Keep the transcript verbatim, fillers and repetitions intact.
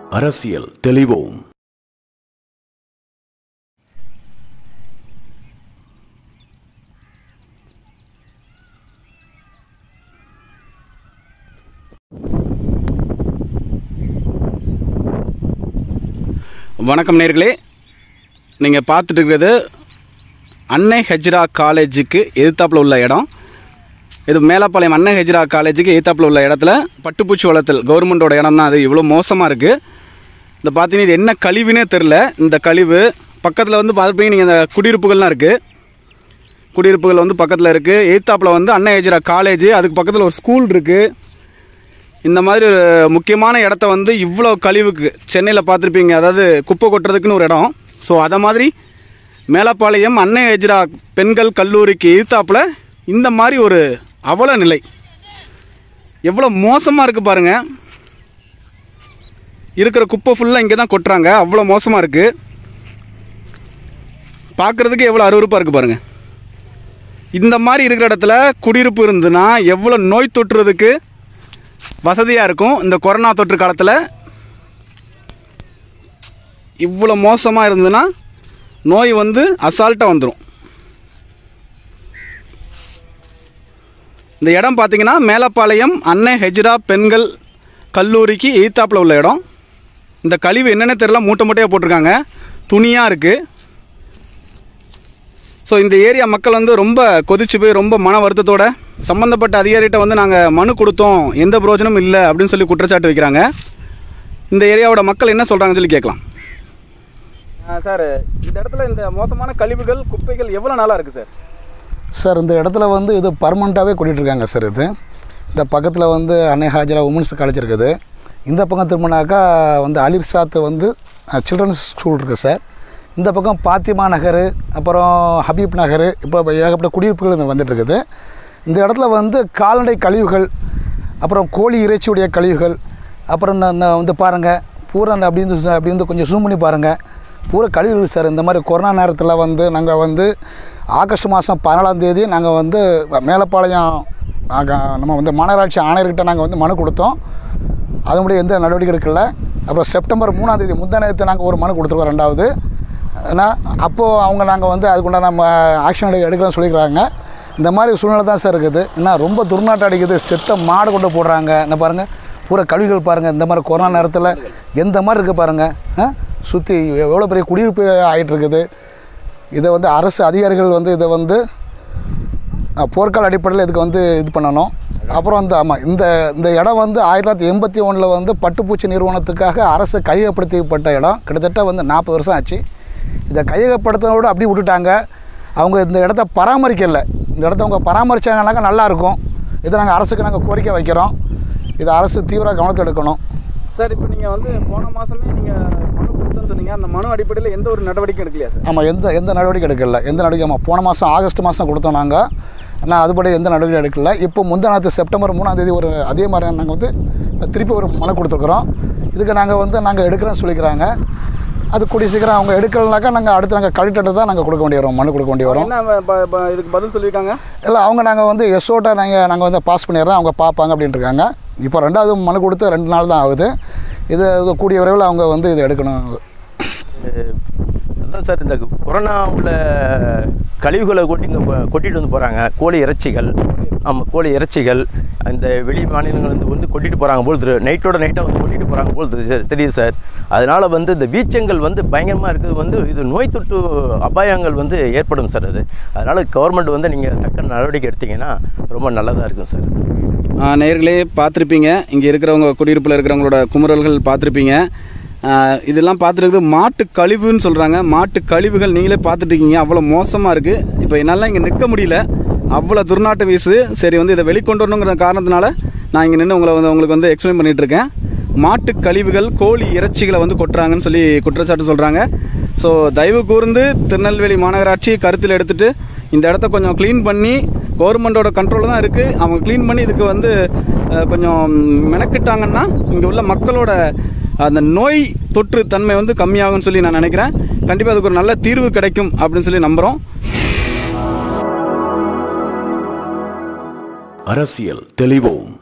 அரசியல் தெளிவோம். வணக்கம் நேயர்களே, நீங்கள் பார்த்துட்டு இருக்கிறது அன்னை ஹெஜ்ரா காலேஜுக்கு எதிர்த்தாப்பில் உள்ள இடம். இது மேலப்பாளையம் அன்னை ஹெஜ்ரா காலேஜுக்கு எதிர்த்தாப்பில் உள்ள இடத்துல பட்டுப்பூச்சி வளர்த்தல் கவர்மெண்ட்டோட இடம் தான். அது இவ்வளோ மோசமாக இருக்குது. இந்த பார்த்தீங்கன்னா இது என்ன கழிவுனே தெரில. இந்த கழிவு பக்கத்தில் வந்து பார்த்துப்பீங்க நீங்கள், இந்த குடியிருப்புகள்லாம் இருக்குது. குடியிருப்புகள் வந்து பக்கத்தில் இருக்குது. எதிர்த்தாப்பில் வந்து அன்னை ஹெஜ்ரா காலேஜ், அதுக்கு பக்கத்தில் ஒரு ஸ்கூல் இருக்குது. இந்த மாதிரி ஒரு முக்கியமான இடத்த வந்து இவ்வளோ கழிவுக்கு சென்னையில் பார்த்துருப்பீங்க, அதாவது குப்பை கொட்டுறதுக்குன்னு ஒரு இடம். ஸோ அதை மாதிரி மேலப்பாளையம் அன்னை ஹெஜ்ரா பெண்கள் கல்லூரிக்கு எதிர்த்தாப்பில் இந்த மாதிரி ஒரு அவல நிலை எவ்வளோ மோசமாக இருக்குது பாருங்கள். இருக்கிற குப்பை ஃபுல்லாக இங்கே தான் கொட்டுறாங்க. அவ்வளோ மோசமாக இருக்குது. பார்க்குறதுக்கு எவ்வளோ அருவருப்பாக இருக்குது பாருங்கள். இந்த மாதிரி இருக்கிற இடத்துல குடியிருப்பு இருந்துன்னா எவ்வளோ நோய் தொற்றுறதுக்கு வசதியாக இருக்கும். இந்த கொரோனா தொற்று காலத்தில் இவ்வளோ மோசமாக இருந்ததுன்னா நோய் வந்து அசால்ட்டாக வந்துடும். இந்த இடம் பார்த்திங்கன்னா மேலப்பாளையம் அன்னை ஹெஜ்ரா பெண்கள் கல்லூரிக்கு எதிர்த்தாப்பில் உள்ள இடம். இந்த கழிவு என்னென்ன தெரியல, மூட்டை மூட்டையாக போட்டிருக்காங்க, துணியாக இருக்குது. ஸோ இந்த ஏரியா மக்கள் வந்து ரொம்ப கொதிச்சு போய் ரொம்ப மன வருத்தத்தோட சம்மந்தப்பட்ட அதிகாரிகிட்ட வந்து நாங்கள் மனு கொடுத்தோம், எந்த பிரயோஜனமும் இல்லை அப்படின்னு சொல்லி குற்றச்சாட்டு வைக்கிறாங்க. இந்த ஏரியாவோட மக்கள் என்ன சொல்கிறாங்கன்னு சொல்லி கேட்கலாம். சார், இந்த இடத்துல இந்த மோசமான கழிவுகள் குப்பைகள் எவ்வளோ நாளாக இருக்குது சார்? சார், இந்த இடத்துல வந்து இது பர்மனெண்ட்டாகவே கொட்டிகிட்ருக்காங்க சார். இது இந்த பக்கத்தில் வந்து அன்னை ஹாஜரா உமன்ஸ் காலேஜ் இருக்குது. இந்த பக்கம் திரும்பினாக்கா வந்து அலிர்சாத் வந்து சில்ட்ரன்ஸ் ஸ்கூல் இருக்குது சார். இந்த பக்கம் பாத்திமா நகர், அப்புறம் ஹபீப் நகர், இப்போ ஏகப்பட்ட குடியிருப்புகள் வந்துட்டுருக்குது. இந்த இடத்துல வந்து கால்நடை கழிவுகள், அப்புறம் கோழி இறைச்சியுடைய கழிவுகள், அப்புறம் நான் வந்து பாருங்கள் பூரா அந்த அப்படி வந்து அப்படி வந்து கொஞ்சம் ஜூம் பண்ணி பாருங்கள், பூரா கழிவுகள் சார். இந்த மாதிரி கொரோனா நேரத்தில் வந்து நாங்கள் வந்து ஆகஸ்ட் மாதம் பதினாலாம் தேதி நாங்கள் வந்து மேலப்பாளையம் நம்ம வந்து மாநகராட்சி ஆணையர்கிட்ட நாங்கள் வந்து மனு கொடுத்தோம். அதனுடைய எந்த நடவடிக்கை எடுக்கல. அப்புறம் செப்டம்பர் மூணாம் தேதி முந்தா நேரத்தை நாங்கள் ஒரு மனு கொடுத்துருக்கோம் ரெண்டாவது. ஏன்னா அப்போது அவங்க நாங்கள் வந்து அதுக்குண்டான நம்ம ஆக்ஷன் எடுக்கலாம்னு சொல்லிக்கிறாங்க. இந்த மாதிரி சூழ்நிலை தான் சார் இருக்குது. ஏன்னா ரொம்ப துர்நாட்டம் அடிக்குது. செத்த மாடு கொண்டு போடுறாங்க. என்ன பாருங்கள், பூரா கழிவுகள் பாருங்கள். இந்த மாதிரி கொரோனா நேரத்தில் எந்த மாதிரி இருக்குது பாருங்கள். சுற்றி எவ்வளோ பெரிய குடியிருப்பு ஆகிட்டு இருக்குது. இதை வந்து அரசு அதிகாரிகள் வந்து இதை வந்து போர்க்கால அடிப்படையில் இதுக்கு வந்து இது பண்ணணும். அப்புறம் வந்து ஆமாம், இந்த இந்த இடம் வந்து ஆயிரத்தி தொள்ளாயிரத்தி எண்பத்தி ஒன்றில் வந்து பட்டுப்பூச்சி நிறுவனத்துக்காக அரசு கையகப்படுத்தப்பட்ட இடம். கிட்டத்தட்ட வந்து நாற்பது வருஷம் ஆச்சு. இதை கையகப்படுத்தினோடு அப்படி விட்டுட்டாங்க. அவங்க இந்த இடத்த பராமரிக்கலை. இந்த இடத்த அவங்க பராமரித்தாங்கனாக்கா நல்லாயிருக்கும். இதை நாங்கள் அரசுக்கு நாங்கள் கோரிக்கை வைக்கிறோம். இதை அரசு தீவிர கவனத்தில் எடுக்கணும் சார். இப்போ நீங்கள் வந்து போன மாதமே நீங்கள் மனு கொடுத்தோன்னு சொன்னீங்க. அந்த மனு அடிப்படையில் எந்த ஒரு நடவடிக்கை எடுக்கலையா சார்? ஆமாம், எந்த எந்த நடவடிக்கை எடுக்கல. எந்த நடவடிக்கை ஆமாம் போன மாதம் ஆகஸ்ட் மாதம் கொடுத்தோம் நாங்கள். ஆனால் அதுபடி எந்த நடவடிக்கை எடுக்கல. இப்போ முந்தா நாற்று செப்டம்பர் மூணாம் தேதி ஒரு அதே மாதிரி நாங்கள் வந்து திருப்பி ஒரு மனு கொடுத்துருக்குறோம். இதுக்கு நாங்கள் வந்து நாங்கள் எடுக்கிறோன்னு சொல்லிக்கிறாங்க. அது கூடிய சீக்கிரம் அவங்க எடுக்கலனாக்கா நாங்கள் அடுத்து நாங்கள் கலெக்டர்கிட்ட தான் நாங்கள் கொடுக்க வேண்டி வரோம், மனு கொடுக்க வேண்டி வரும். இதுக்கு பதில் சொல்லியிருக்காங்க இல்லை, அவங்க நாங்கள் வந்து எஸ்ஓட்ட நாங்கள் நாங்கள் வந்து பாஸ் பண்ணிடுறோம், அவங்க பார்ப்பாங்க அப்படின்ட்டு இருக்காங்க. இப்போ ரெண்டாவது மனு கொடுத்து ரெண்டு நாள் தான் ஆகுது. இது கூடிய விரைவில் அவங்க வந்து இதை எடுக்கணும். அதான் சார், இந்த கொரோனா உள்ள கழிவுகளை கொட்டி இங்கே கொட்டிட்டு வந்து போகிறாங்க. கோழி இறைச்சிகள், ஆமாம் கோழி இறைச்சிகள் இந்த வெளி மாநிலங்கள் வந்து வந்து கொட்டிட்டு போகிறாங்க போல், நைட்டோட நைட்டாக வந்து கொட்டிட்டு போகிறாங்க போல் தெரியுது சார். அதனால் வந்து இந்த வீச்சங்கள் வந்து பயங்கரமாக இருக்குது. வந்து இது நோய் தொற்று அபாயங்கள் வந்து ஏற்படும் சார். அது அதனால் கவர்மெண்ட் வந்து நீங்கள் தக்க நடவடிக்கை எடுத்தீங்கன்னா ரொம்ப நல்லதாக இருக்கும் சார். நேயர்களே பார்த்துருப்பீங்க, இங்கே இருக்கிறவங்க குடியிருப்பில் இருக்கிறவங்களோட குமுறல்கள் பார்த்துருப்பீங்க. இதெல்லாம் பார்த்துருக்குது மாட்டு கழிவுன்னு சொல்கிறாங்க. மாட்டு கழிவுகள் நீங்களே பார்த்துட்ருக்கீங்க. அவ்வளோ மோசமாக இருக்குது. இப்போ என்னால் இங்கே நிற்க முடியல, அவ்வளோ துர்நாற்றம் வீசு. சரி, வந்து இதை வெளிக்கொண்டு வரணுங்கிற காரணத்தினால நான் இங்கே நின்று உங்களை வந்து உங்களுக்கு வந்து எக்ஸ்பிளைன் பண்ணிகிட்ருக்கேன். மாட்டு கழிவுகள் கோழி இறைச்சிகளை வந்து கொட்டுறாங்கன்னு சொல்லி குற்றச்சாட்டு சொல்கிறாங்க. ஸோ தயவு கூர்ந்து திருநெல்வேலி மாநகராட்சி கருத்தில் எடுத்துகிட்டு இந்த இடத்த கொஞ்சம் க்ளீன் பண்ணி, கவர்மெண்ட்டோட கண்ட்ரோலில் தான் இருக்குது, அவங்க க்ளீன் பண்ணி இதுக்கு வந்து கொஞ்சம் மெனக்கிட்டாங்கன்னா இங்கே உள்ள மக்களோட அந்த நோய் தொற்று தன்மை வந்து கம்மியாகும்னு சொல்லி நான் நினைக்கிறேன். கண்டிப்பாக அதுக்கு ஒரு நல்ல தீர்வு கிடைக்கும் அப்படின்னு சொல்லி நம்புகிறோம். அரசியல் தெளிவோம்.